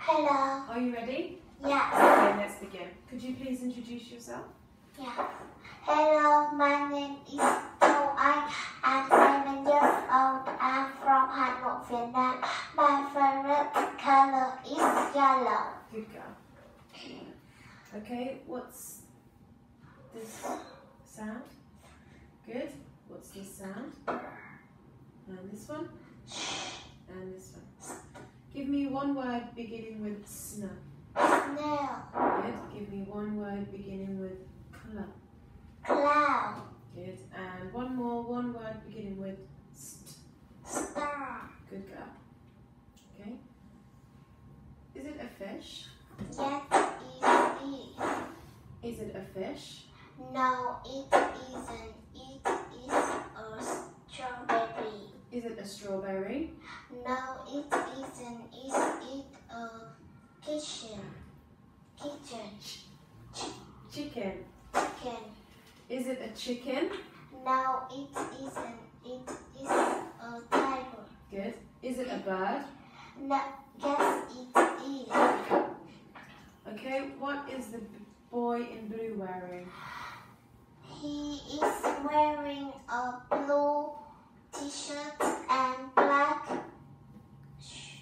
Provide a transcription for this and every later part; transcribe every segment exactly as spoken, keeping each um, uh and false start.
Hello. Are you ready? Yes. Okay, let's begin. Could you please introduce yourself? Yes. Hello, my name is Chau. I'm seven years old. I'm from Hanoi, Vietnam. My favorite color is yellow. Good girl. Okay, what's this sound? Good. What's this sound? And this one? And this one. Give me one word beginning with snow. Snail. Good. Give me one word beginning with cloud. Cloud. Good. And one more, one word beginning with st. Star. Good girl. Okay. Is it a fish? Yes, it is. Is it a fish? No, it isn't. It is a strawberry. Is it a strawberry? No, it isn't. Is it a kitchen? Kitchen. Ch Chicken. chicken. Is it a chicken? No, it isn't. It is a tiger. Good. Is it a bird? No, yes, it is. Okay, what is the boy in blue wearing? He is wearing a blue t-shirt and black sh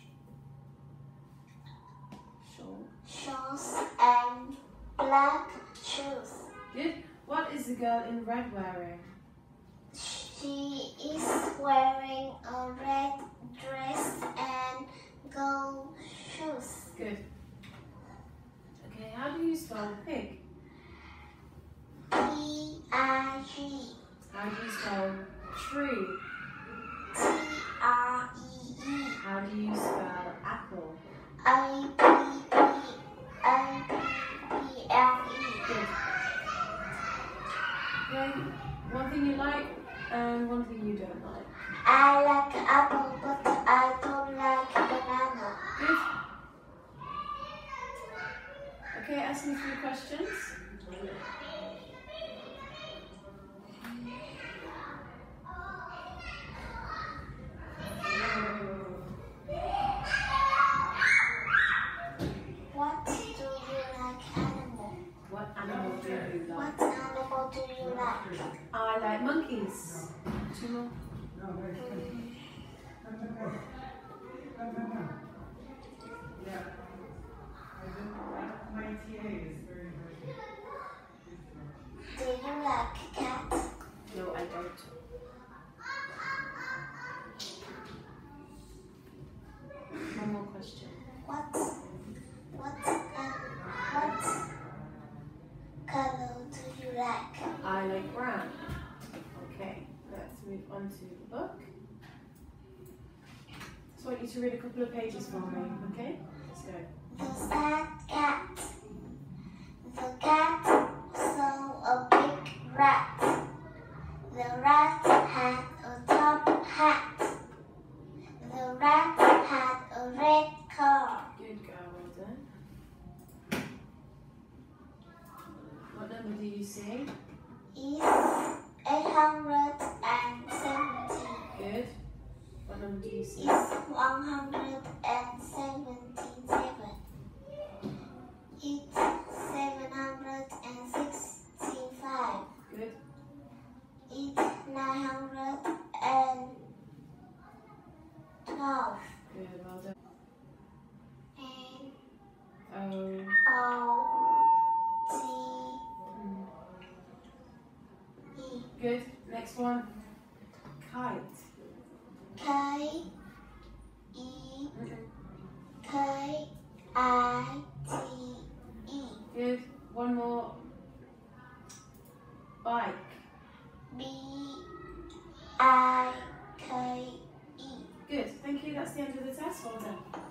Sure. shorts and black shoes. Good. What is the girl in red wearing? She is wearing a red dress and gold shoes. Good. Okay, how do you spell pig? P I G. How do you spell tree? T R E E. How do you spell apple? A P P A P P L E. Good. Okay, one thing you like and one thing you don't like. I like apple, but I don't like banana. Good. Okay, ask me three questions. What do you like animal? What animal do you like? What animal do you like? I like monkeys. Two more. Do you like cats? No, I don't. One more question. What what uh, what color do you like? I like brown. Okay, let's move on to the book. So I want you to read a couple of pages for me, okay? Let's go. The sad cat. The cat saw a big rat. The rat had a top hat. The rat had a red car. Good girl, well done. What number do you see? Is eight hundred seventy. Good. What number do you see? Is one hundred seventy-seven. It's seven hundred sixty-five. Good. It's nine hundred twelve. Good, well done. N Oh. O T E. Good. Next one. Kite. K E K I T E. Good. One more. Bike. B I K E. Good. Thank you. That's the end of the test. Well done.